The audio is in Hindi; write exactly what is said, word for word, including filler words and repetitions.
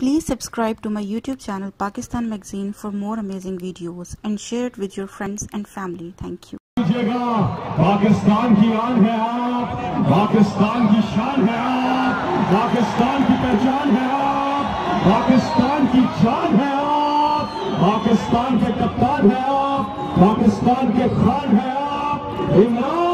Please subscribe to my YouTube channel Pakistan Magazine for more amazing videos and share it with your friends and family. Thank you. Pakistan की आन है आप, पाकिस्तान की शान है आप, पाकिस्तान की पहचान है आप, पाकिस्तान की जान है आप, पाकिस्तान के कप्तान है आप, पाकिस्तान के खान है आप, इमरान